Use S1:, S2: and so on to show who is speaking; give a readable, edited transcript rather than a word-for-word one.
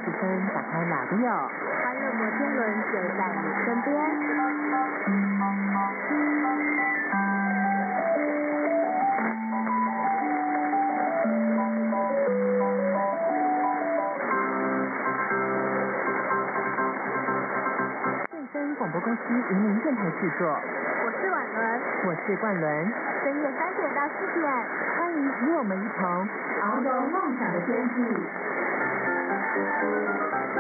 S1: 分，打开马里奥，
S2: 欢乐摩天轮就在你身边。
S1: 正声广播公司云林电台制作，
S2: 我是婉伦，
S1: 我是冠伦，
S2: 深夜3点到4点，
S1: 欢迎与我们一同
S2: 遨游梦想的天际。